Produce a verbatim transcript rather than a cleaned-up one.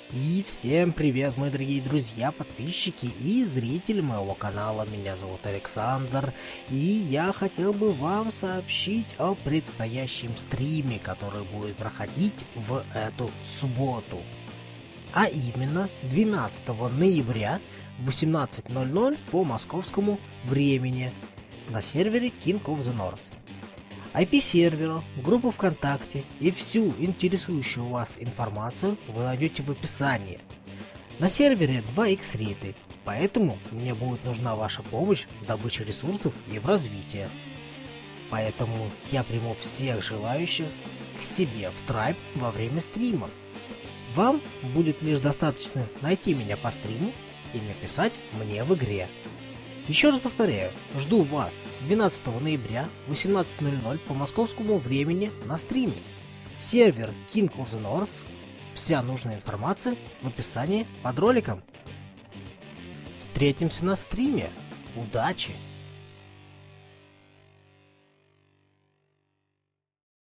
И всем привет, мои дорогие друзья, подписчики и зрители моего канала. Меня зовут Александр, и я хотел бы вам сообщить о предстоящем стриме, который будет проходить в эту субботу. А именно двенадцатого ноября в восемнадцать ноль ноль по московскому времени на сервере King of the North. ай пи сервера, группу ВКонтакте и всю интересующую вас информацию вы найдете в описании. На сервере два икс рейты, поэтому мне будет нужна ваша помощь в добыче ресурсов и в развитии. Поэтому я приму всех желающих к себе в трайб во время стрима. Вам будет лишь достаточно найти меня по стриму и написать мне в игре. Еще раз повторяю, жду вас двенадцатого ноября в восемнадцать ноль ноль по московскому времени на стриме. Сервер King of the North. Вся нужная информация в описании под роликом. Встретимся на стриме. Удачи!